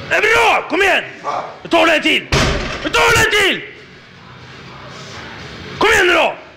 Det är bra! Kom igen! Jag tar det en till! Jag tar det en till! Kom igen nu då!